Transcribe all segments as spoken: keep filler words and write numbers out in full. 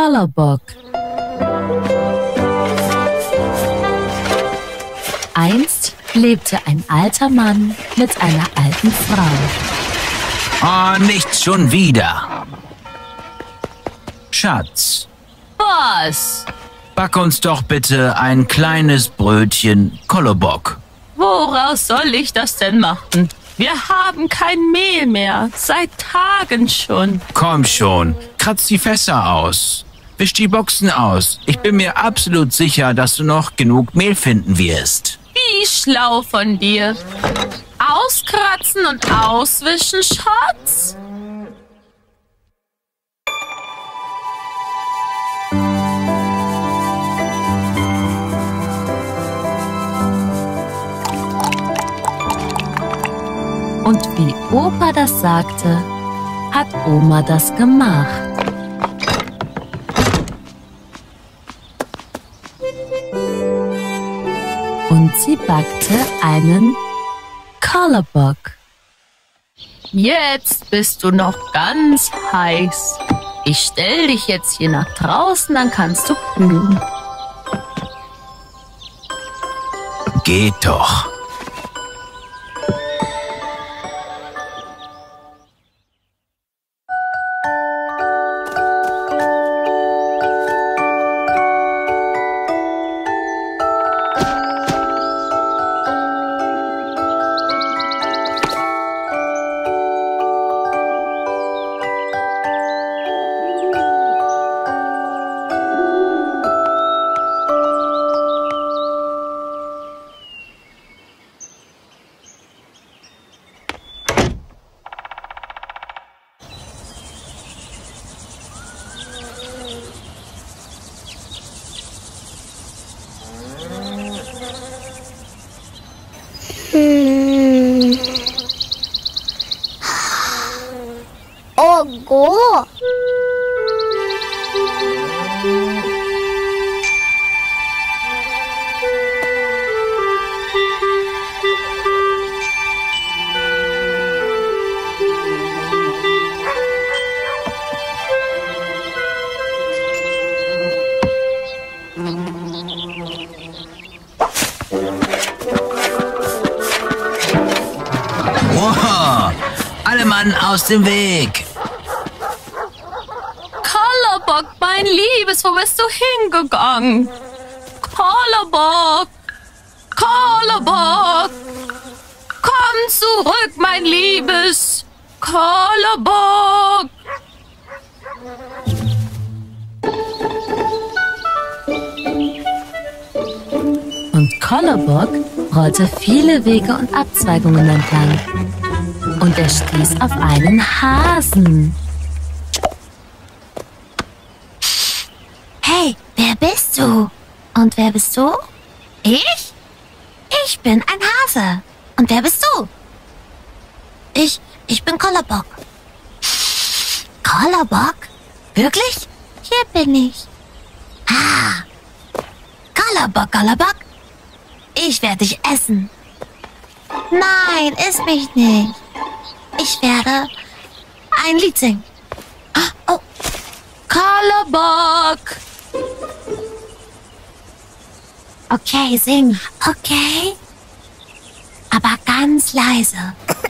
Kolobok. Einst lebte ein alter Mann mit einer alten Frau. Oh, nicht schon wieder. Schatz. Was? Back uns doch bitte ein kleines Brötchen Kolobok. Woraus soll ich das denn machen? Wir haben kein Mehl mehr. Seit Tagen schon. Komm schon, kratz die Fässer aus. Wisch die Boxen aus. Ich bin mir absolut sicher, dass du noch genug Mehl finden wirst. Wie schlau von dir. Auskratzen und auswischen, Schatz? Und wie Opa das sagte, hat Oma das gemacht. Und sie backte einen Kolobok. Jetzt bist du noch ganz heiß. Ich stell dich jetzt hier nach draußen, dann kannst du kühlen. Geht doch. 음... 어고? Wow, alle Mann aus dem Weg. Kolobok, mein Liebes, wo bist du hingegangen? Kolobok, Kolobok, komm zurück, mein Liebes. Kolobok. Und Kolobok rollte viele Wege und Abzweigungen entlang. Und er stieß auf einen Hasen. Hey, wer bist du? Und wer bist du? Ich? Ich bin ein Hase. Und wer bist du? Ich, ich bin Kolobok. Kolobok? Wirklich? Hier bin ich. Ah. Kolobok, Kolobok. Ich werde dich essen. Nein, iss mich nicht. Ich werde ein Lied singen. Oh, Kolobok. okay, sing. Okay. Aber ganz leise.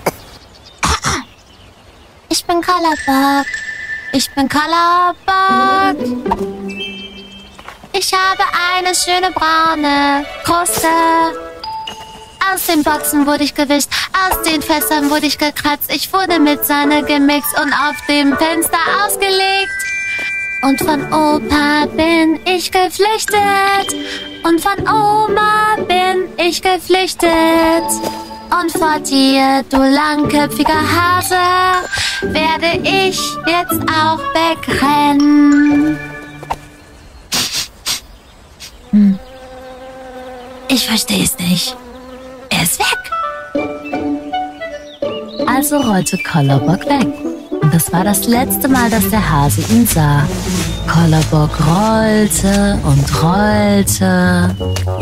Ich bin Kolobok. Ich bin Kolobok. Ich habe eine schöne braune Kruste. Aus den Boxen wurde ich gewischt, aus den Fässern wurde ich gekratzt. Ich wurde mit Sahne gemixt und auf dem Fenster ausgelegt. Und von Opa bin ich geflüchtet. Und von Oma bin ich geflüchtet. Und vor dir, du langköpfiger Hase, werde ich jetzt auch wegrennen. Hm. Ich verstehe es nicht. Er ist weg. Also rollte Kolobok weg. Und das war das letzte Mal, dass der Hase ihn sah. Kolobok rollte und rollte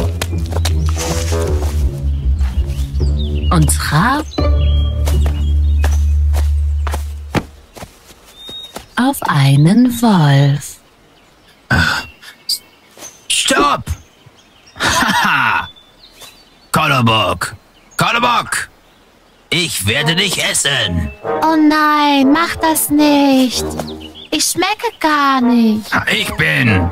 und traf auf einen Wolf. Stopp! Haha! Kolobok! Kolobok! Ich werde dich essen! Oh nein, mach das nicht. Ich schmecke gar nicht. Ich bin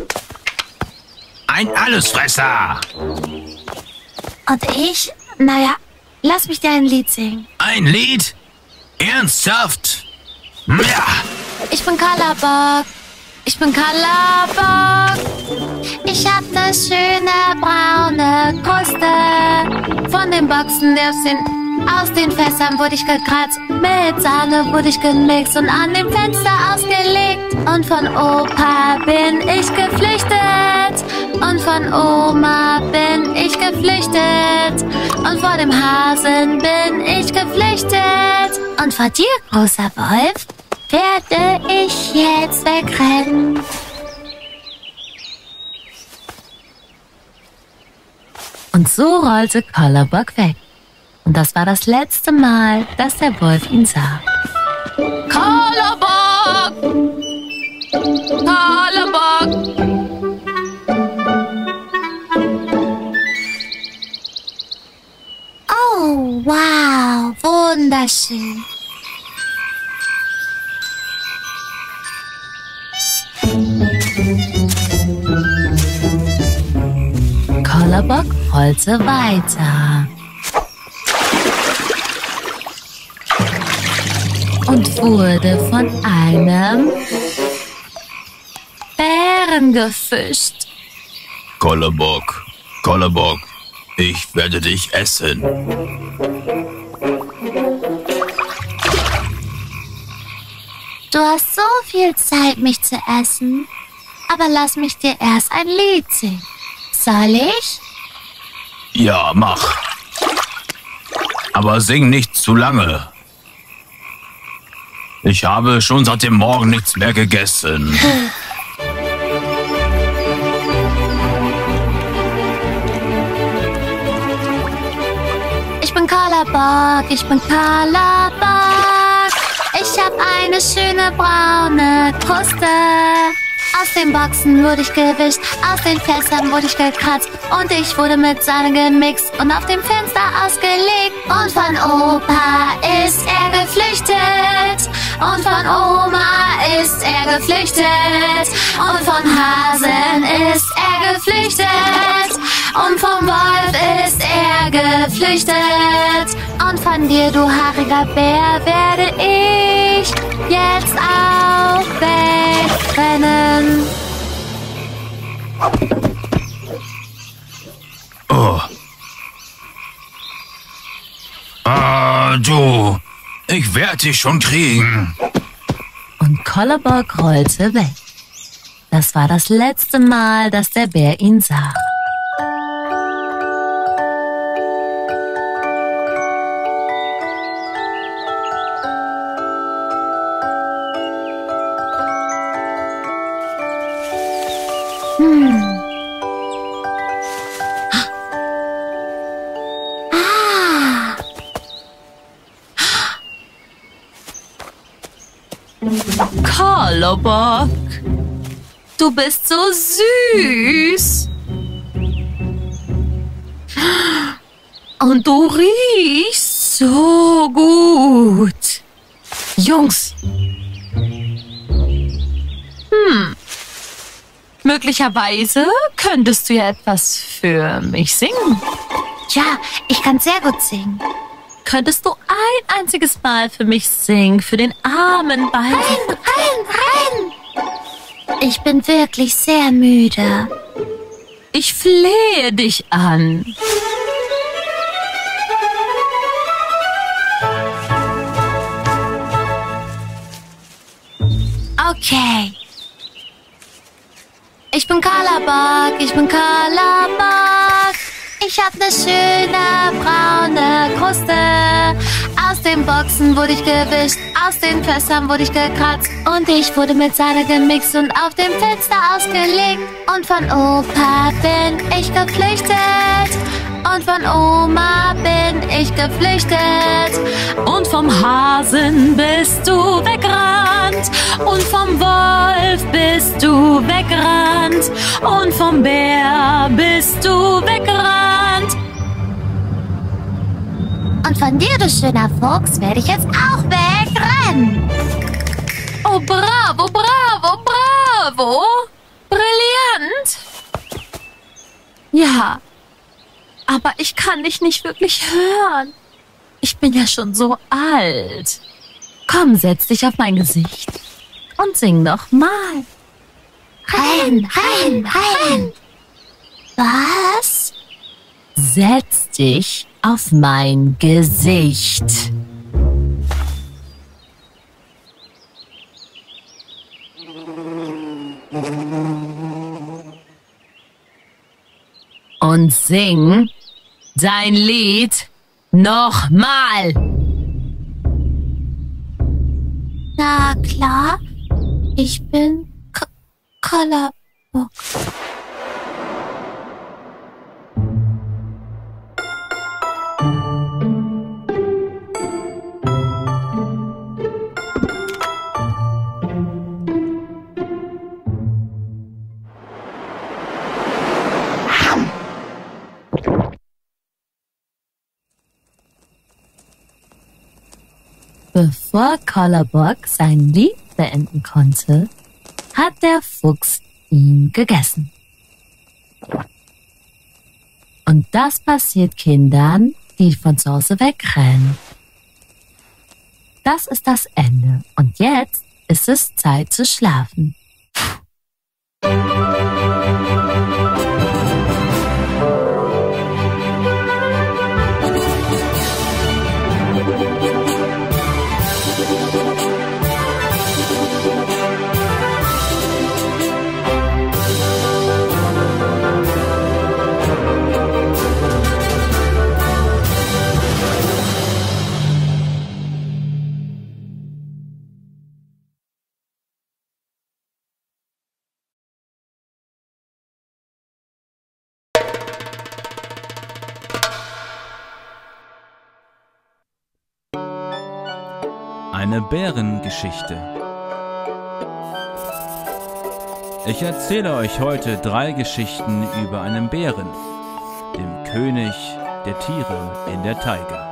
ein Allesfresser! Und ich? Naja, lass mich dir ein Lied singen. Ein Lied? Ernsthaft? Ja! Ich bin Kolobok. Ich bin Kolobok. Ich hab ne schöne braune Kruste. Von den Boxen aus den, aus den Fässern wurde ich gekratzt. Mit Sahne wurde ich gemixt und an dem Fenster ausgelegt. Und von Opa bin ich geflüchtet. Und von Oma bin ich geflüchtet. Und vor dem Hasen bin ich geflüchtet. Und vor dir, großer Wolf, werde ich jetzt wegrennen. Und so rollte Kolobok weg. Und das war das letzte Mal, dass der Wolf ihn sah. Kolobok! Kolobok! Oh, wow, wunderschön. Kolobok rollte weiter. Und wurde von einem Bären gefischt. Kolobok, Kolobok, ich werde dich essen. Du hast so viel Zeit, mich zu essen. Aber lass mich dir erst ein Lied singen. Soll ich? Ja, mach. Aber sing nicht zu lange. Ich habe schon seit dem Morgen nichts mehr gegessen. Ich bin Kolobok, ich bin Kolobok. Ich hab eine schöne braune Kruste. Aus den Boxen wurde ich gewischt, aus den Fässern wurde ich gekratzt und ich wurde mit Sahne gemixt und auf dem Fenster ausgelegt. Und von Opa ist er geflüchtet und von Oma ist er geflüchtet und von Hasen ist er geflüchtet und vom Wolf ist er geflüchtet und von dir, du haariger Bär, werde ich jetzt auch wegrennen. Oh. Ah, du. Ich werde dich schon kriegen. Und Kolobok rollte weg. Das war das letzte Mal, dass der Bär ihn sah. Hm. Ah. Kolobok, du bist so süß. Und du riechst so gut. Jungs. Hm. Möglicherweise könntest du ja etwas für mich singen. Ja, ich kann sehr gut singen. Könntest du ein einziges Mal für mich singen, für den armen Balken? Rein, rein, rein! Ich bin wirklich sehr müde. Ich flehe dich an. Okay. Ich bin Kolobok, ich bin Kolobok. Ich hab ne schöne braune Kruste. Aus den Boxen wurde ich gewischt, aus den Fässern wurde ich gekratzt und ich wurde mit Sahne gemixt und auf dem Fenster ausgelegt. Und von Opa bin ich geflüchtet und von Oma bin ich geflüchtet und vom Hasen bist du weggerannt. weggerannt. Und vom Wolf bist du weggerannt. Und vom Bär bist du weggerannt. Und von dir, du schöner Fuchs, werde ich jetzt auch wegrennen. Oh, bravo, bravo, bravo. Brillant. Ja, aber ich kann dich nicht wirklich hören. Ich bin ja schon so alt. Komm, setz dich auf mein Gesicht und sing noch mal. Renn, renn, renn. Was? Setz dich auf mein Gesicht. Und sing dein Lied nochmal. Na klar, ich bin K Colorbock. Bevor Colorbock sein Lied beenden konnte, hat der Fuchs ihn gegessen. Und das passiert Kindern, die von zu Hause wegrennen. Das ist das Ende. Und jetzt ist es Zeit zu schlafen. Eine Bärengeschichte. Ich erzähle euch heute drei Geschichten über einen Bären, dem König der Tiere in der Taiga.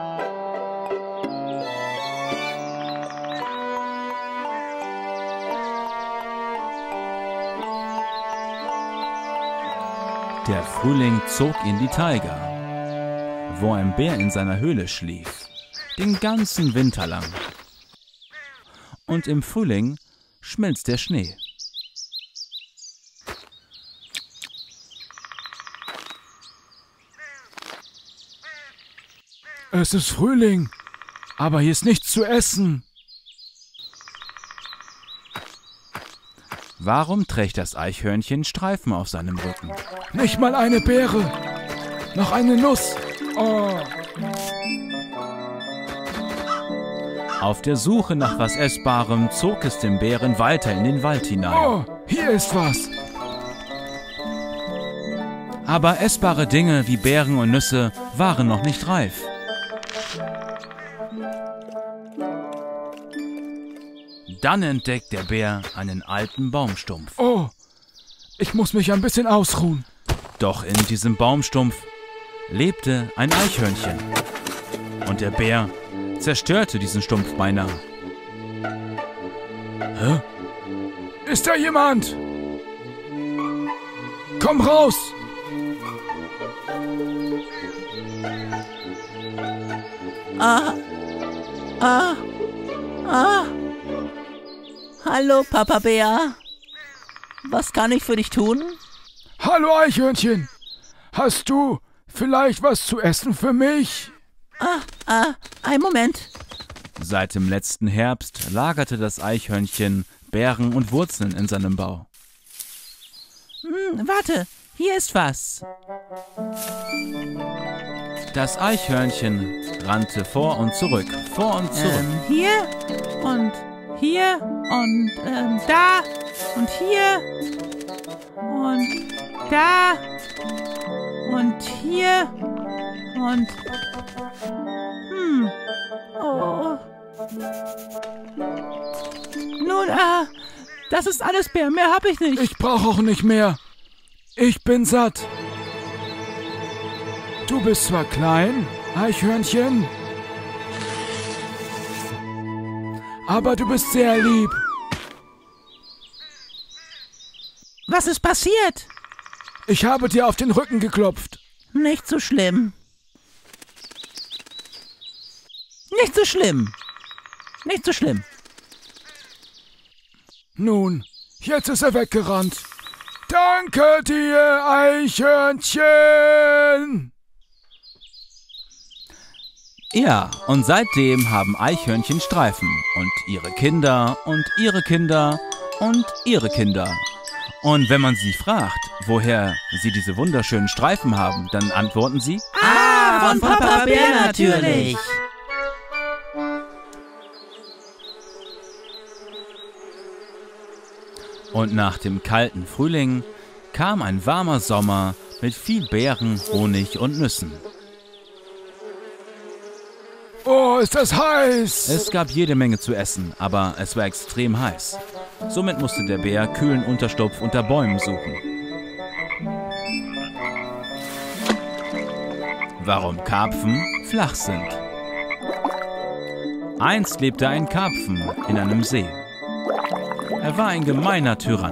Der Frühling zog in die Taiga, wo ein Bär in seiner Höhle schlief, den ganzen Winter lang. Und im Frühling schmilzt der Schnee. Es ist Frühling, aber hier ist nichts zu essen. Warum trägt das Eichhörnchen Streifen auf seinem Rücken? Nicht mal eine Beere, noch eine Nuss. Oh. Auf der Suche nach was Essbarem zog es den Bären weiter in den Wald hinein. Oh, hier ist was. Aber essbare Dinge wie Beeren und Nüsse waren noch nicht reif. Dann entdeckt der Bär einen alten Baumstumpf. Oh, ich muss mich ein bisschen ausruhen. Doch in diesem Baumstumpf lebte ein Eichhörnchen. Und der Bär zerstörte diesen Stumpf beinahe. Hä? Ist da jemand? Komm raus! Ah, ah, ah. Hallo, Papa Bär. Was kann ich für dich tun? Hallo, Eichhörnchen. Hast du vielleicht was zu essen für mich? Ah, ah, ein Moment. Seit dem letzten Herbst lagerte das Eichhörnchen Beeren und Wurzeln in seinem Bau. Hm, warte, hier ist was. Das Eichhörnchen rannte vor und zurück, vor und zurück. Ähm, hier und hier und ähm, da und hier und da und hier und hm. Oh. Das ist alles, Bär. Mehr hab ich nicht. Ich brauche auch nicht mehr. Ich bin satt. Du bist zwar klein, Eichhörnchen, aber du bist sehr lieb. Was ist passiert? Ich habe dir auf den Rücken geklopft. Nicht so schlimm. Nicht so schlimm. Nicht so schlimm. Nun, jetzt ist er weggerannt. Danke dir, Eichhörnchen. Ja, und seitdem haben Eichhörnchen Streifen und ihre Kinder und ihre Kinder und ihre Kinder. Und wenn man sie fragt, woher sie diese wunderschönen Streifen haben, dann antworten sie: Ah, von Papa Bär natürlich. Und nach dem kalten Frühling kam ein warmer Sommer mit viel Beeren, Honig und Nüssen. Oh, ist das heiß! Es gab jede Menge zu essen, aber es war extrem heiß. Somit musste der Bär kühlen Unterschlupf unter Bäumen suchen. Warum Karpfen flach sind. Einst lebte ein Karpfen in einem See. Er war ein gemeiner Tyrann.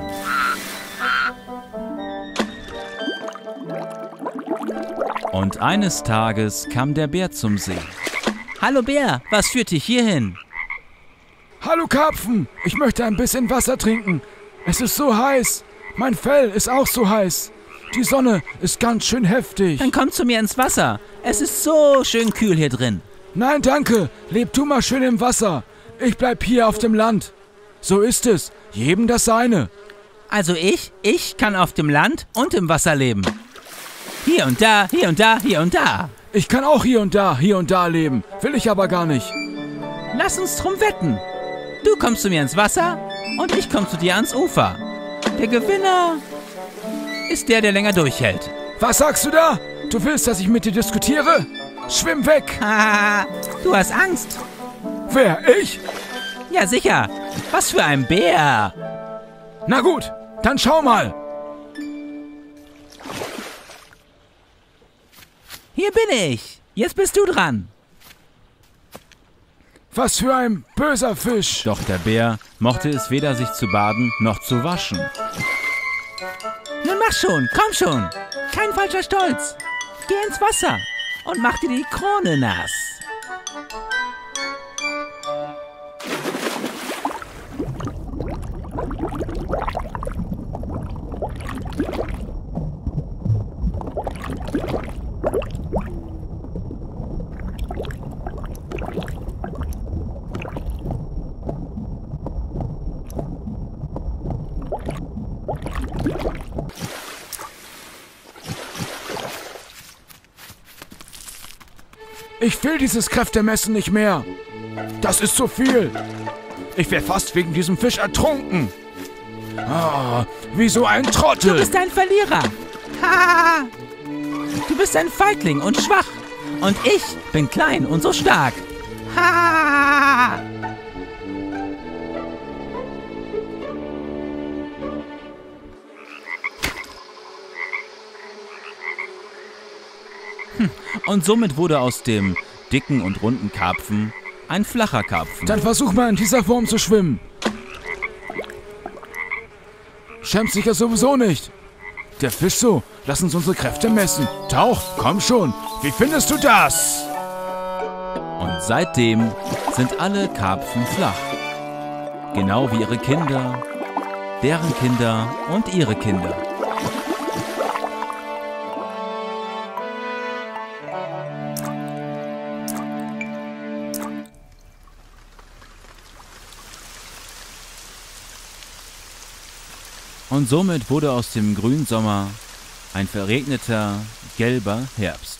Und eines Tages kam der Bär zum See. Hallo Bär, was führt dich hierhin? Hallo Karpfen, ich möchte ein bisschen Wasser trinken. Es ist so heiß. Mein Fell ist auch so heiß. Die Sonne ist ganz schön heftig. Dann komm zu mir ins Wasser. Es ist so schön kühl hier drin. Nein, danke. Leb du mal schön im Wasser. Ich bleib hier auf dem Land. So ist es. Jedem das seine. Also ich, ich kann auf dem Land und im Wasser leben. Hier und da, hier und da, hier und da. Ich kann auch hier und da, hier und da leben. Will ich aber gar nicht. Lass uns drum wetten. Du kommst zu mir ins Wasser und ich komm zu dir ans Ufer. Der Gewinner ist der, der länger durchhält. Was sagst du da? Du willst, dass ich mit dir diskutiere? Schwimm weg! Haha, du hast Angst. Wer, ich? Ja, sicher. Was für ein Bär. Na gut, dann schau mal. Hier bin ich. Jetzt bist du dran. Was für ein böser Fisch. Doch der Bär mochte es weder sich zu baden noch zu waschen. Nun mach schon, komm schon. Kein falscher Stolz. Geh ins Wasser und mach dir die Krone nass. Ich will dieses Kräftemessen nicht mehr. Das ist zu viel. Ich wäre fast wegen diesem Fisch ertrunken. Ah, wie so ein Trottel. Du bist ein Verlierer. Ha! Du bist ein Feigling und schwach. Und ich bin klein und so stark. Ha! Und somit wurde aus dem dicken und runden Karpfen ein flacher Karpfen. Dann versuch mal in dieser Form zu schwimmen. Schämst dich ja sowieso nicht. Der Fisch so, lass uns unsere Kräfte messen. Tauch, komm schon. Wie findest du das? Und seitdem sind alle Karpfen flach. Genau wie ihre Kinder, deren Kinder und ihre Kinder. Und somit wurde aus dem Grünsommer ein verregneter, gelber Herbst.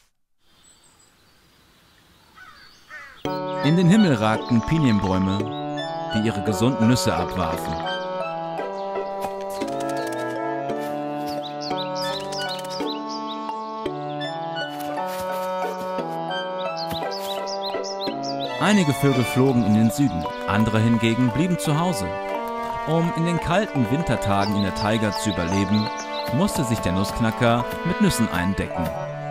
In den Himmel ragten Pinienbäume, die ihre gesunden Nüsse abwarfen. Einige Vögel flogen in den Süden, andere hingegen blieben zu Hause. Um in den kalten Wintertagen in der Taiga zu überleben, musste sich der Nussknacker mit Nüssen eindecken.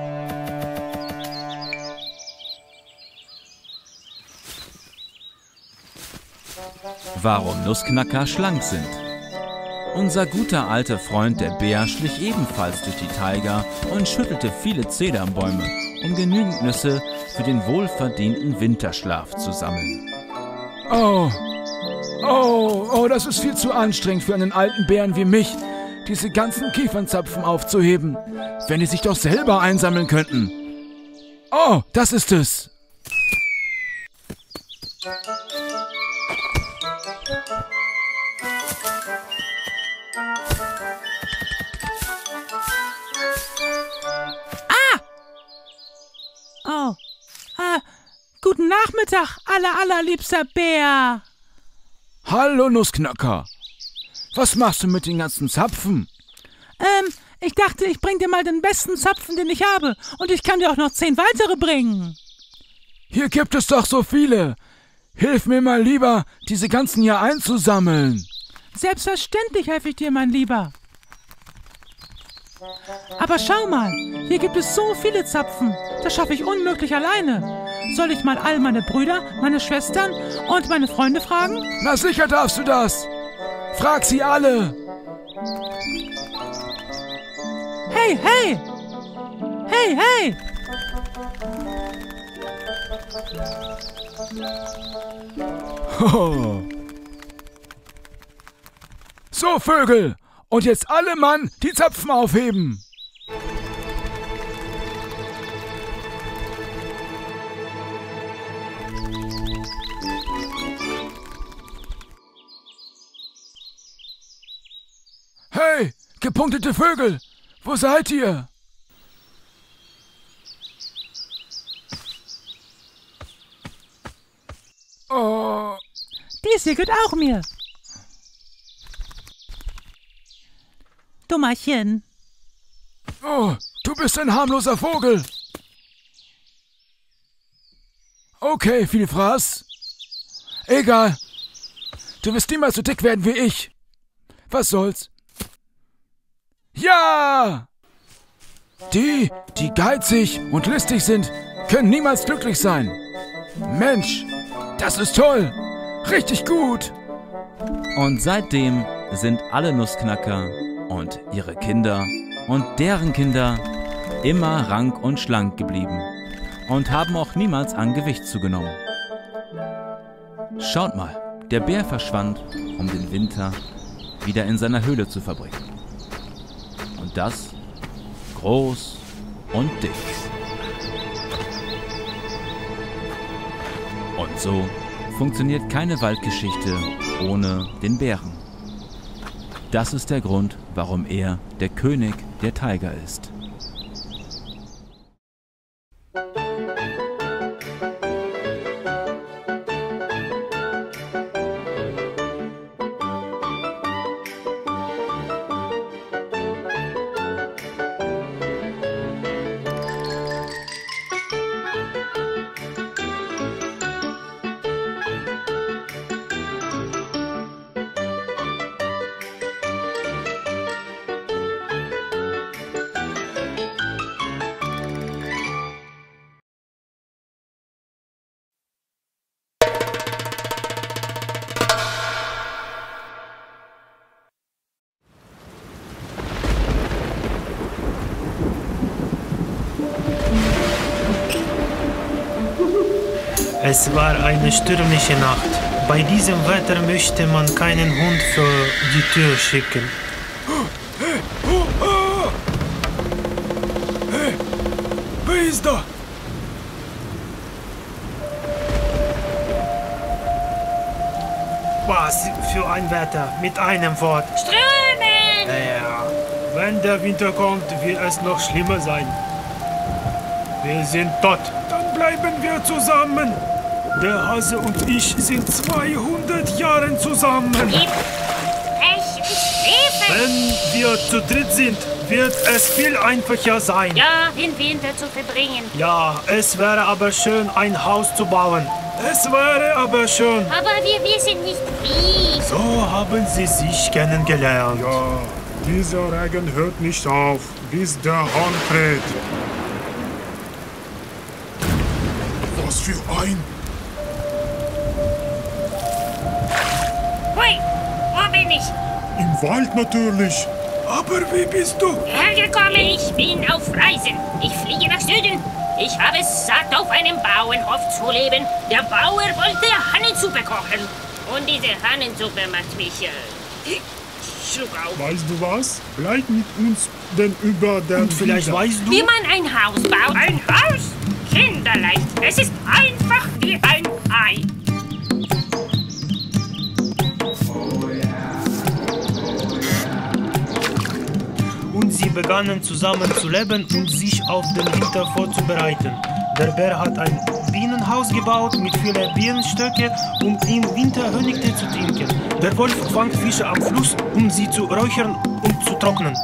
Warum Nussknacker schlank sind. Unser guter alter Freund der Bär schlich ebenfalls durch die Taiga und schüttelte viele Zedernbäume, um genügend Nüsse für den wohlverdienten Winterschlaf zu sammeln. Oh, oh, oh, das ist viel zu anstrengend für einen alten Bären wie mich, diese ganzen Kiefernzapfen aufzuheben, wenn die sich doch selber einsammeln könnten. Oh, das ist es. Oh, ah, guten Nachmittag, aller, allerliebster Bär. Hallo, Nussknacker. Was machst du mit den ganzen Zapfen? Ähm, ich dachte, ich bring dir mal den besten Zapfen, den ich habe. Und ich kann dir auch noch zehn weitere bringen. Hier gibt es doch so viele. Hilf mir mal lieber, diese ganzen hier einzusammeln. Selbstverständlich helfe ich dir, mein Lieber. Aber schau mal, hier gibt es so viele Zapfen. Das schaffe ich unmöglich alleine. Soll ich mal all meine Brüder, meine Schwestern und meine Freunde fragen? Na sicher darfst du das. Frag sie alle. Hey, hey! Hey, hey! Oh. So, Vögel. Und jetzt alle Mann die Zapfen aufheben. Hey, gepunktete Vögel, wo seid ihr? Oh. Dies hier gehört auch mir. Dummerchen. Oh, du bist ein harmloser Vogel. Okay, viel Fraß. Egal. Du wirst niemals so dick werden wie ich. Was soll's? Ja! Die, die geizig und listig sind, können niemals glücklich sein. Mensch, das ist toll. Richtig gut. Und seitdem sind alle Nussknacker und ihre Kinder und deren Kinder immer rank und schlank geblieben und haben auch niemals an Gewicht zugenommen. Schaut mal, der Bär verschwand, um den Winter wieder in seiner Höhle zu verbringen. Und das groß und dick. Und so funktioniert keine Waldgeschichte ohne den Bären. Das ist der Grund, warum er der König der Taiga ist. Es war eine stürmische Nacht. Bei diesem Wetter möchte man keinen Hund vor die Tür schicken. Hey, oh, oh. Hey, wer ist da? Was für ein Wetter, mit einem Wort. Strömen! Ja, wenn der Winter kommt, wird es noch schlimmer sein. Wir sind tot. Dann bleiben wir zusammen. Der Hase und ich sind zweihundert Jahre zusammen. Gib Pech und Schwefel! Wenn wir zu dritt sind, wird es viel einfacher sein. Ja, den Winter zu verbringen. Ja, es wäre aber schön, ein Haus zu bauen. Es wäre aber schon. Aber wir wissen nicht wie. So haben sie sich kennengelernt. Ja, dieser Regen hört nicht auf, bis der Hahn kräht. Was für ein... Hui, wo bin ich? Im Wald natürlich. Aber wie bist du? Hergekommen, ich bin auf Reisen. Ich fliege nach Süden. Ich habe es satt, auf einem Bauernhof zu leben. Der Bauer wollte Hahnensuppe kochen. Und diese Hahnensuppe macht mich äh, schluck auf. Weißt du was? Bleib mit uns denn über den... Und vielleicht Winter. weißt du... Wie man ein Haus baut. Ein Haus? Kinderleicht. Es ist einfach wie ein Ei. Und sie begannen zusammen zu leben und sich auf den Winter vorzubereiten. Der Bär hat ein Bienenhaus gebaut mit vielen Bienenstöcken, um im Winter Honigtee zu trinken. Der Wolf fang Fische am Fluss, um sie zu räuchern und zu trocknen.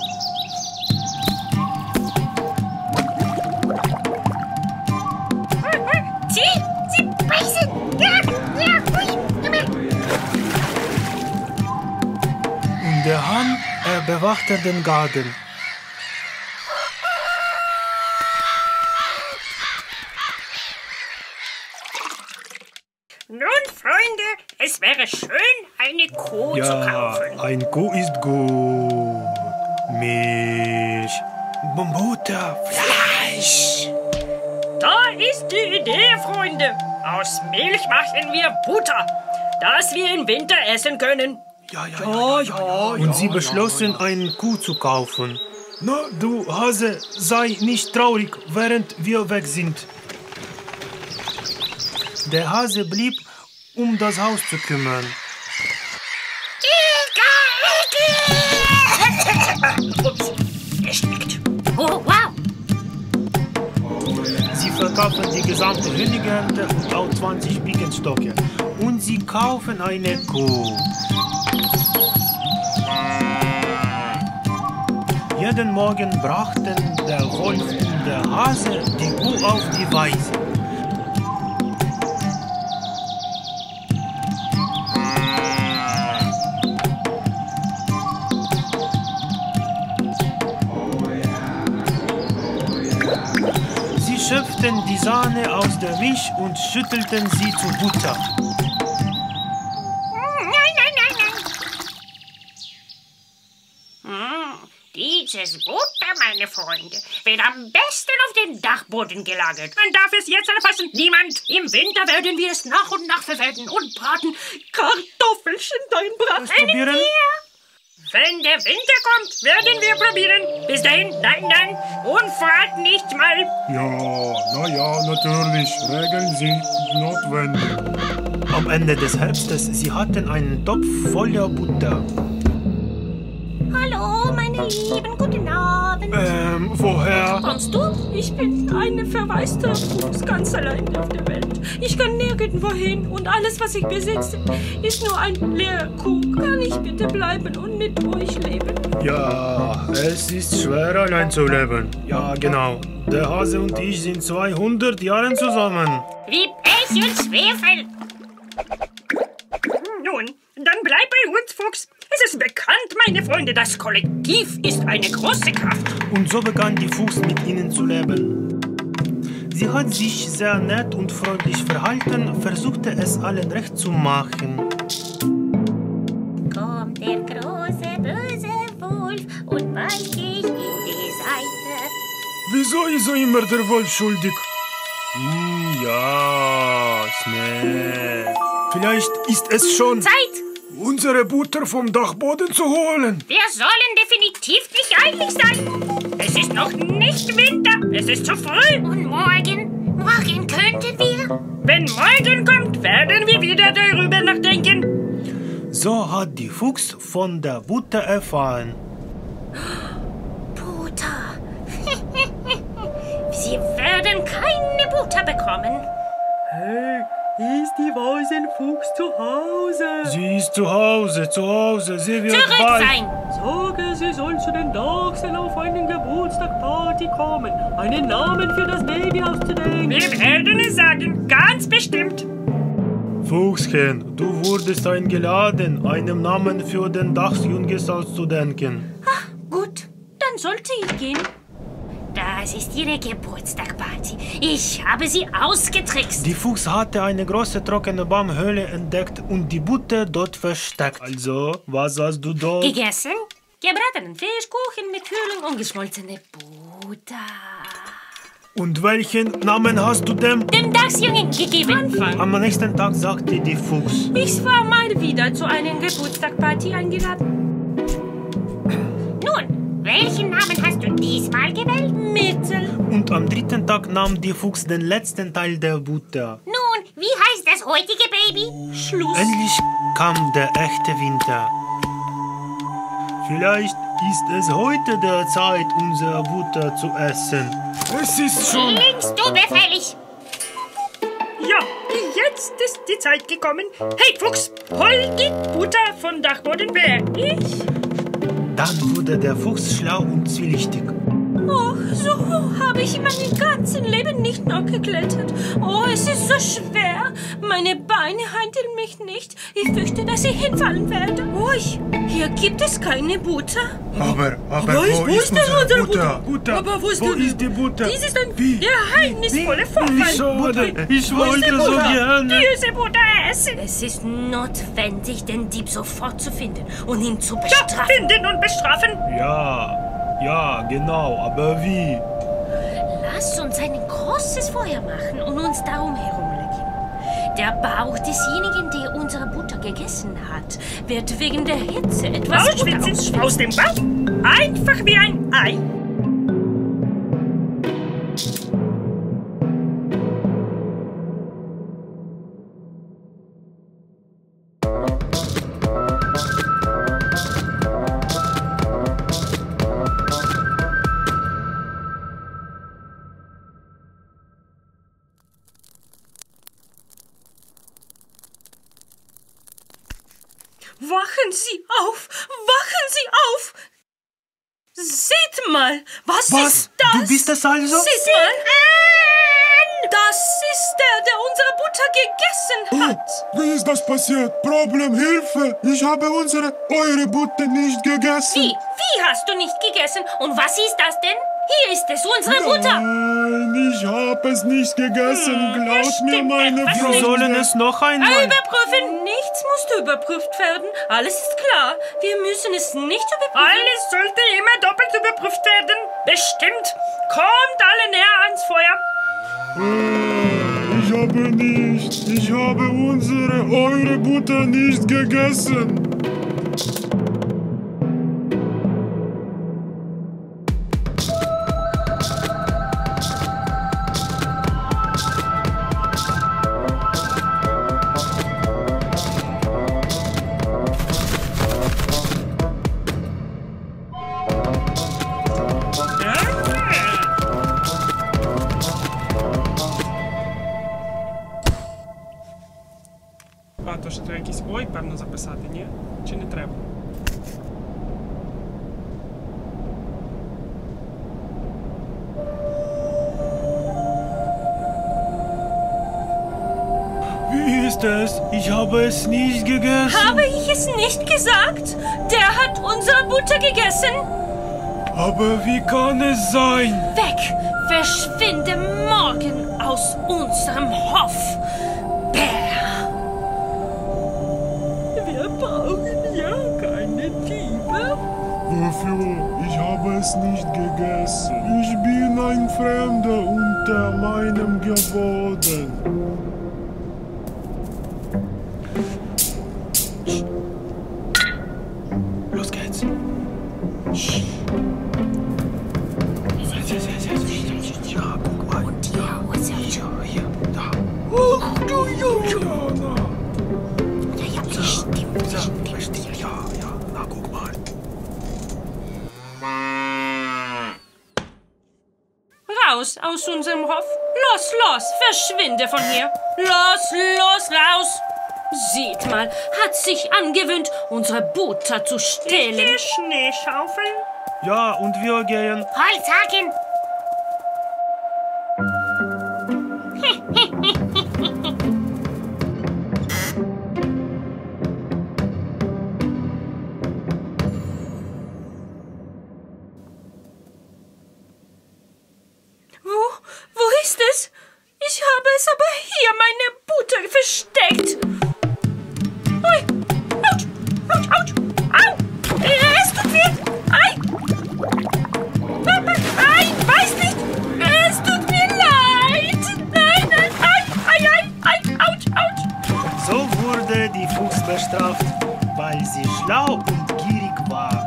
Sie, sie beißen. Ja, ja, hui. Und der Hahn, er bewachte den Garten. Nun, Freunde, es wäre schön, eine Kuh zu Ja, kaufen. ein Kuh ist gut. Milch, Butter, Fleisch. Da ist die Idee, Freunde. Aus Milch machen wir Butter, das wir im Winter essen können. Ja, ja, ja, ja, ja, ja. Und sie beschlossen, eine Kuh zu kaufen. Na, du Hase, sei nicht traurig, während wir weg sind. Der Hase blieb, um das Haus zu kümmern. Ups, er schmeckt. Oh, wow. Sie verkaufen die gesamte Hühnerernte und auch zwanzig Birkenstocke. Und sie kaufen eine Kuh. Jeden Morgen brachten der Wolf und der Hase die Kuh auf die Weide. Sie schöpften die Sahne aus der Milch und schüttelten sie zu Butter. Nein, nein, nein, nein. Hm, dieses Butter, meine Freunde, wird am besten auf den Dachboden gelagert. Man darf es jetzt anfassen. Niemand. Im Winter werden wir es nach und nach verwerten und braten. Kartoffelchen reinbraten. Probieren? Wenn der Winter kommt, werden wir probieren. Bis dahin, nein, nein. Und fragt nicht mal. Ja, na ja, natürlich. Regeln sind notwendig. Am Ende des Herbstes, sie hatten einen Topf voller Butter. Hallo, meine Lieben, guten Abend. Ähm, woher? Kommst du? Ich bin eine verwaiste Fuchs, ganz allein auf der Welt. Ich kann nirgendwo hin und alles, was ich besitze, ist nur ein Leerkuh. Kann ich bitte bleiben und mit euch leben? Ja, es ist schwer, allein zu leben. Ja, genau. Der Hase und ich sind zweihundert Jahre zusammen. Wie Pech und Schwefel. Nun, dann bleib bei uns, Fuchs. Es ist bekannt, meine Freunde, das Kollektiv ist eine große Kraft. Und so begann die Fuchs mit ihnen zu leben. Sie hat sich sehr nett und freundlich verhalten, versuchte es allen recht zu machen. Kommt der große, böse Wolf und beißt dich in die Seite. Wieso ist so immer der Wolf schuldig? Hm, ja, ist nett. Vielleicht ist es schon Zeit! unsere Butter vom Dachboden zu holen. Wir sollen definitiv nicht eilig sein. Es ist noch nicht Winter. Es ist zu früh. Und morgen? Morgen könnten wir? Wenn morgen kommt, werden wir wieder darüber nachdenken. So hat die Fuchs von der Butter erfahren. Butter. Sie werden keine Butter bekommen. Hey, ist die Waisenfuchs zu Hause? Sie ist zu Hause, zu Hause. Sie wird Zurück bald... sein! Sage, sie soll zu den Dachseln auf einen Geburtstagparty kommen. Einen Namen für das Baby auszudenken. Wir werden es sagen, ganz bestimmt. Fuchschen, du wurdest eingeladen, einen Namen für den Dachsjunges auszudenken. Ach, gut, dann sollte ich gehen. Das ist ihre Geburtstagparty. Ich habe sie ausgetrickst. Die Fuchs hatte eine große trockene Baumhöhle entdeckt und die Butter dort versteckt. Also, was hast du dort? Gegessen? Gebratenen Fischkuchen mit Kühlung und geschmolzene Butter. Und welchen Namen hast du dem? Dem Dachsjungen gegeben. Anfang. Am nächsten Tag sagte die Fuchs. Ich war mal wieder zu einer Geburtstagparty eingeladen. Nun, welchen Namen hast du diesmal gewählt? Mittel. Und am dritten Tag nahm die Fuchs den letzten Teil der Butter. Nun, wie heißt das heutige Baby? Schluss. Endlich kam der echte Winter. Vielleicht ist es heute der Zeit, unsere Butter zu essen. Es ist schon... Klingst du befällig? Ja, jetzt ist die Zeit gekommen. Hey Fuchs, hol die Butter von Dachbodenbär. Ich? Dann wurde der Fuchs schlau und zwielichtig. Oh, so habe ich mein ganzes Leben nicht noch geklettert. Oh, es ist so schwer. Meine Beine halten mich nicht. Ich fürchte, dass ich hinfallen werde. Oh, ich, hier gibt es keine Butter. Aber, aber, Aber wo ist unsere unsere Butter? Butter. Aber wo ist, Wo die, ist die Butter? Dies ist ein Wie? geheimnisvoller Vorfall. Schade, ich Wo ist die wollte so Butter? gerne. Diese Butter essen. Es ist notwendig, den Dieb sofort zu finden und ihn zu bestrafen. Ja, finden und bestrafen. Ja, ja, genau, aber wie? Lass uns ein großes Feuer machen und uns darum herumlegen. Der Bauch desjenigen, der unsere Butter gegessen hat, wird wegen der Hitze etwas ausschwitzen. ausschwitzen. Aus dem Bauch? Einfach wie ein Ei. Wachen Sie auf! Wachen Sie auf! Seht mal! Was, Was? ist das? Du bist es also? Seht mal! Das ist der, der unsere Butter gegessen hat. Wie ist das passiert? Problem, Hilfe! Ich habe unsere, eure Butter nicht gegessen. Wie? Wie hast du nicht gegessen? Und was ist das denn? Hier ist es, unsere Butter. Nein, ich habe es nicht gegessen. Hm, Glaub es mir, stimmt meine etwas Freunde. Wir sollen es noch einmal... Überprüfen! Nichts musste überprüft werden. Alles ist klar. Wir müssen es nicht überprüfen. Alles sollte immer doppelt überprüft werden. Bestimmt. Kommt alle näher ans Feuer. Ich habe nicht. Ich habe unsere, eure Butter nicht gegessen. А, то ще треба якийсь ой, певно, записати, ні? Чи не треба? Wie ist es? Ich habe es nicht gegessen. Habe ich es nicht gesagt? Der hat unsere Butter gegessen. Aber wie kann es sein? Weg! Verschwinde morgen aus unserem Hof. Bär! Wir brauchen ja keine Diebe. Wofür? Ich habe es nicht gegessen. Ich bin ein Fremder unter meinem geworden. Los geht's. Ja, guck mal. Und hier, Hose. Hier, hier, da. Ach du Jana. Ja, ja, bestimmt. Ja, richtig. Ja, ja, na guck mal. raus aus unserem Hof. Los, los, verschwinde von hier. Los, los, raus. Seht mal, hat sich angewöhnt, unsere Butter zu stehlen. Die Schneeschaufel? Ja, und wir gehen. Holzhacken. Wo, wo ist es? Ich habe es aber hier, meine Butter, versteckt. Ui, autsch, autsch, autsch, au, es tut weh, ei, ei, weiß nicht, es tut mir leid, nein, nein, ei, ei, ei, ei, autsch, autsch. So wurde die Fuchs bestraft, weil sie schlau und gierig war.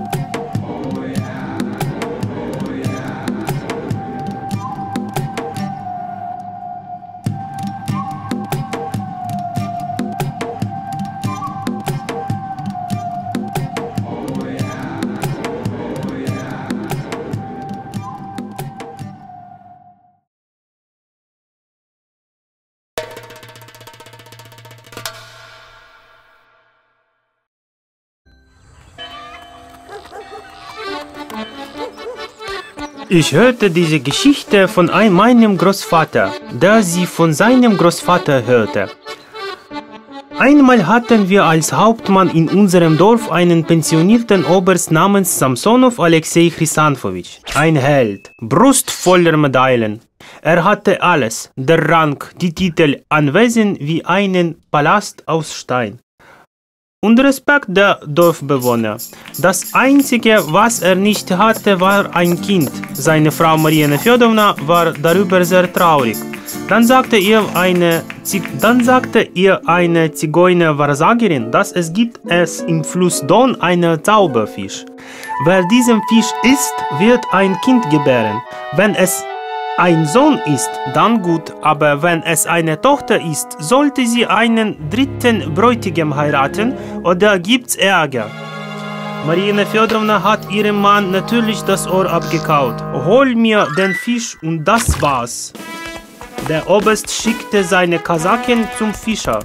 Ich hörte diese Geschichte von ein, meinem Großvater, der sie von seinem Großvater hörte. Einmal hatten wir als Hauptmann in unserem Dorf einen pensionierten Oberst namens Samsonow Alexei Chrysanthowitsch. Ein Held, Brust voller Medaillen. Er hatte alles, der Rang, die Titel, Anwesen wie einen Palast aus Stein. Und Respekt der Dorfbewohner. Das Einzige, was er nicht hatte, war ein Kind. Seine Frau Marianna Fjodorowna war darüber sehr traurig. Dann sagte ihr eine, dann sagte ihr eine Zigeuner-Wahrsagerin, dass es gibt es im Fluss Don einen Zauberfisch. Wer diesen Fisch isst, wird ein Kind gebären. Wenn es ein Sohn ist, dann gut, aber wenn es eine Tochter ist, sollte sie einen dritten Bräutigam heiraten oder gibt's Ärger. Marianna Fjodorowna hat ihrem Mann natürlich das Ohr abgekaut. Hol mir den Fisch und das war's. Der Oberst schickte seine Kasaken zum Fischer.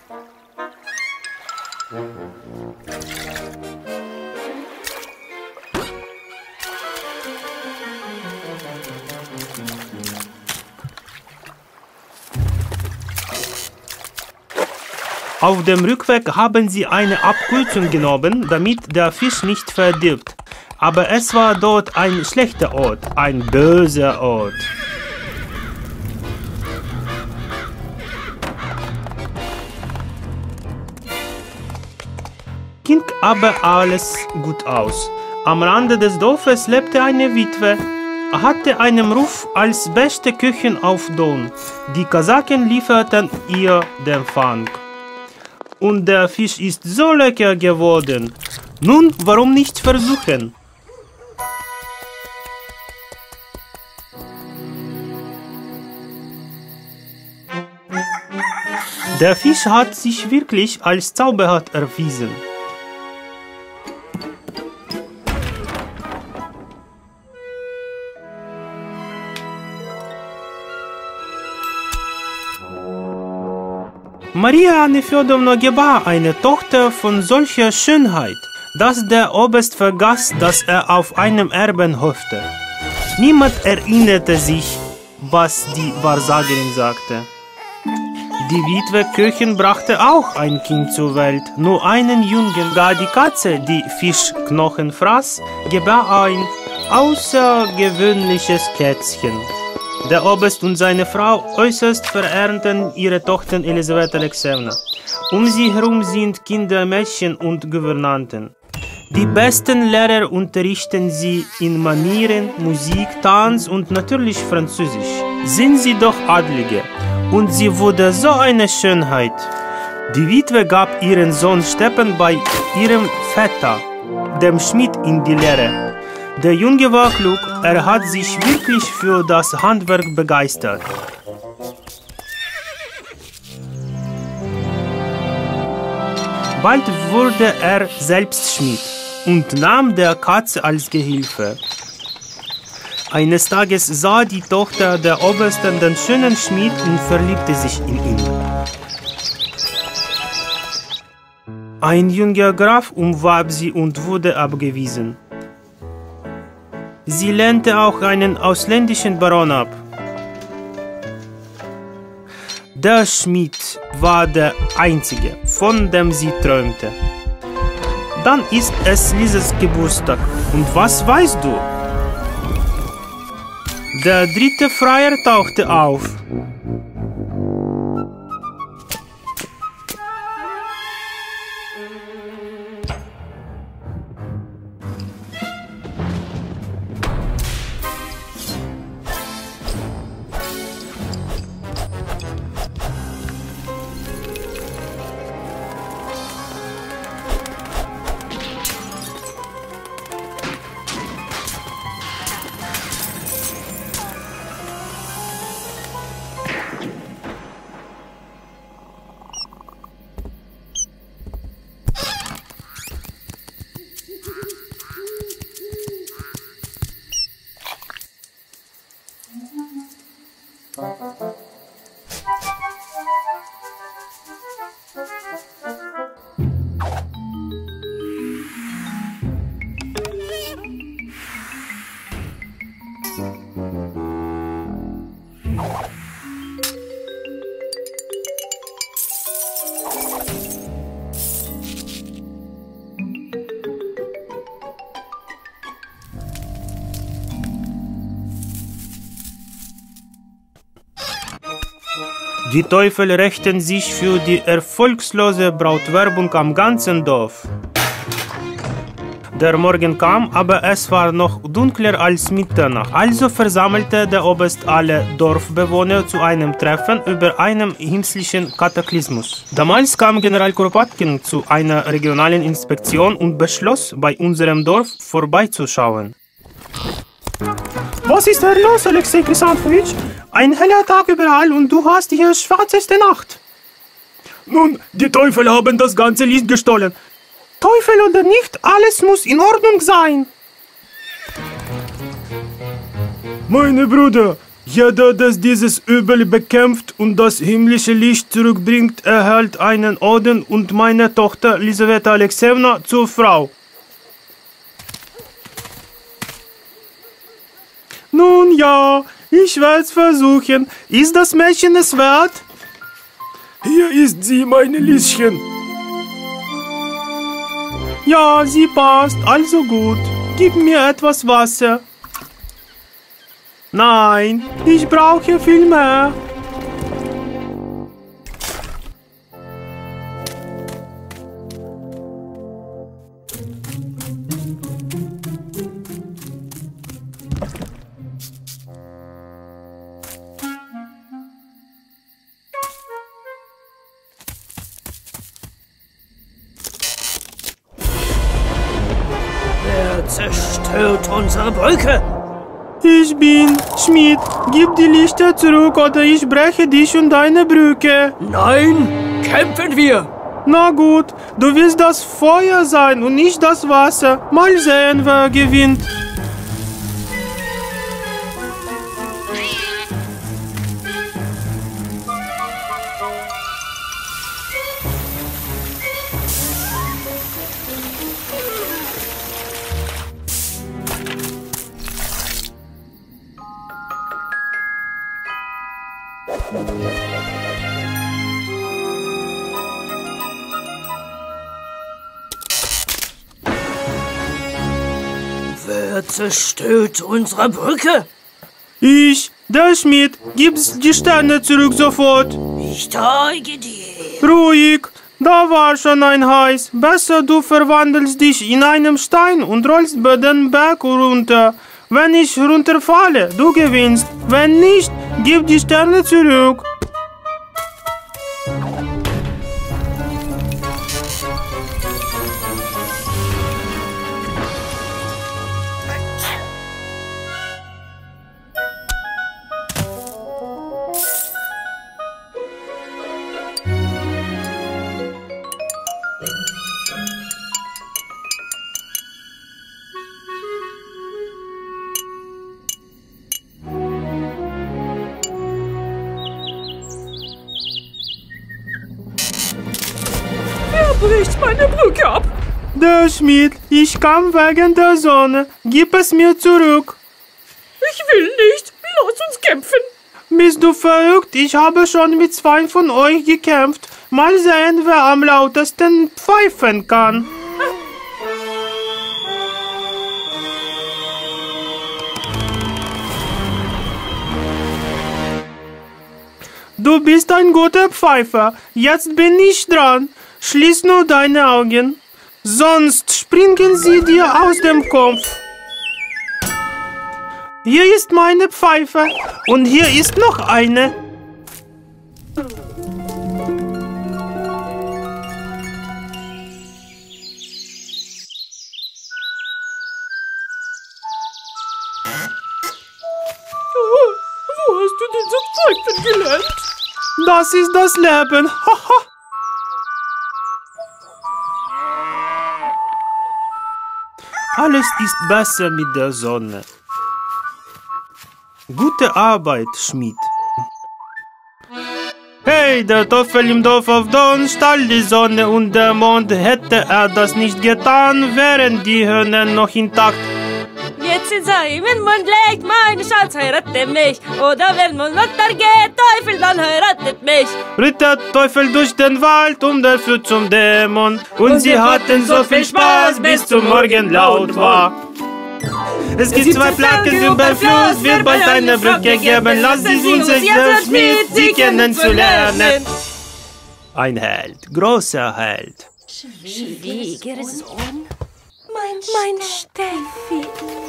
Auf dem Rückweg haben sie eine Abkürzung genommen, damit der Fisch nicht verdirbt. Aber es war dort ein schlechter Ort, ein böser Ort. Ging aber alles gut aus. Am Rande des Dorfes lebte eine Witwe, hatte einen Ruf als beste Köchin auf Don. Die Kasaken lieferten ihr den Fang. Und der Fisch ist so lecker geworden. Nun, warum nicht versuchen? Der Fisch hat sich wirklich als zauberhaft erwiesen. Marianna Fjodorowna gebar eine Tochter von solcher Schönheit, dass der Oberst vergaß, dass er auf einem Erben hoffte. Niemand erinnerte sich, was die Wahrsagerin sagte. Die Witwe Köchin brachte auch ein Kind zur Welt, nur einen Jungen. Gar die Katze, die Fischknochen fraß, gebar ein außergewöhnliches Kätzchen. Der Oberst und seine Frau äußerst verehrten ihre Tochter Elisabeth Alexejewna. Um sie herum sind Kinder, Mädchen und Gouvernanten. Die besten Lehrer unterrichten sie in Manieren, Musik, Tanz und natürlich Französisch. Sind sie doch Adlige. Und sie wurde so eine Schönheit. Die Witwe gab ihren Sohn Stepan bei ihrem Vetter, dem Schmied, in die Lehre. Der Junge war klug, er hat sich wirklich für das Handwerk begeistert. Bald wurde er selbst Schmied und nahm der Katze als Gehilfe. Eines Tages sah die Tochter der Obersten den schönen Schmied und verliebte sich in ihn. Ein junger Graf umwarb sie und wurde abgewiesen. Sie lehnte auch einen ausländischen Baron ab. Der Schmied war der Einzige, von dem sie träumte. Dann ist es Lises Geburtstag. Und was weißt du? Der dritte Freier tauchte auf. Die Teufel rächten sich für die erfolgslose Brautwerbung am ganzen Dorf. Der Morgen kam, aber es war noch dunkler als Mitternacht. Also versammelte der Oberst alle Dorfbewohner zu einem Treffen über einen himmlischen Kataklysmus. Damals kam General Kuropatkin zu einer regionalen Inspektion und beschloss, bei unserem Dorf vorbeizuschauen. Was ist da los, Alexei Chrysanthowitsch? Ein heller Tag überall und du hast hier schwarzeste Nacht. Nun, die Teufel haben das ganze Licht gestohlen. Teufel oder nicht, alles muss in Ordnung sein. Meine Brüder, jeder, der dieses Übel bekämpft und das himmlische Licht zurückbringt, erhält einen Orden und meine Tochter Lisaweta Alexejewna zur Frau. Nun ja, ich werde es versuchen. Ist das Mädchen es wert? Hier ist sie, meine Lieschen. Ja, sie passt, also gut. Gib mir etwas Wasser. Nein, ich brauche viel mehr. Zerstört unsere Brücke. Ich bin Schmied. Gib die Lichter zurück oder ich breche dich und deine Brücke. Nein, kämpfen wir. Na gut, du willst das Feuer sein und nicht das Wasser. Mal sehen, wer gewinnt. Wer zerstört unsere Brücke? Ich, der Schmied. Gib's die Sterne zurück sofort. Ich zeige dir. Ruhig, da war schon ein Heiß. Besser du verwandelst dich in einen Stein und rollst bei den Berg runter. Wenn ich runterfalle, du gewinnst. Wenn nicht, gib die Sterne zurück. bricht meine Brücke ab. Der Schmied, ich kam wegen der Sonne. Gib es mir zurück. Ich will nicht. Lass uns kämpfen. Bist du verrückt? Ich habe schon mit zwei von euch gekämpft. Mal sehen, wer am lautesten pfeifen kann. Du bist ein guter Pfeifer. Jetzt bin ich dran. Schließ nur deine Augen. Sonst springen sie dir aus dem Kopf. Hier ist meine Pfeife. Und hier ist noch eine. Wo hast du denn so Pfeifen gelernt? Das ist das Leben. Haha. Alles ist besser mit der Sonne. Gute Arbeit, Schmied. Hey, der Teufel im Dorf auf Dorn stahl die Sonne und der Mond. Hätte er das nicht getan, wären die Hörner noch intakt. Jetzt in seinen Mund legt, meine Schatz, heirate mich. Oder wenn man runtergeht, Teufel, dann heiratet mich. Ritt der Teufel durch den Wald und er führt zum Dämon. Und, und sie hatten so viel Spaß, bis zum Morgen laut war. Es gibt zwei Platten über Fluss, wird bald eine Brücke geben. Lass sie uns jetzt Schmied, sie kennenzulernen. Ein Held, großer Held. Schwiegersohn, mein, mein Steffi.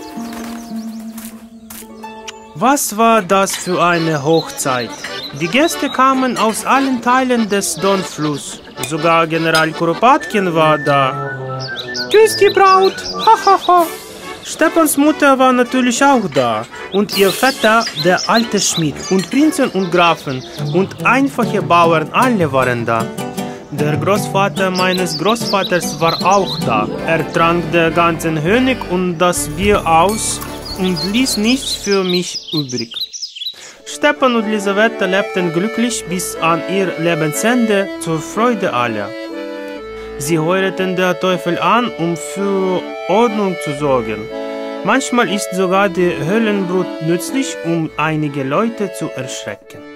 Was war das für eine Hochzeit? Die Gäste kamen aus allen Teilen des Donfluss. Sogar General Kuropatkin war da. Küss die Braut! Hahaha! Stepans Mutter war natürlich auch da. Und ihr Vetter, der alte Schmied. Und Prinzen und Grafen. Und einfache Bauern, alle waren da. Der Großvater meines Großvaters war auch da. Er trank den ganzen Honig und das Bier aus und ließ nichts für mich übrig. Stepan und Lisaweta lebten glücklich bis an ihr Lebensende zur Freude aller. Sie heuerten der Teufel an, um für Ordnung zu sorgen. Manchmal ist sogar die Höllenbrut nützlich, um einige Leute zu erschrecken.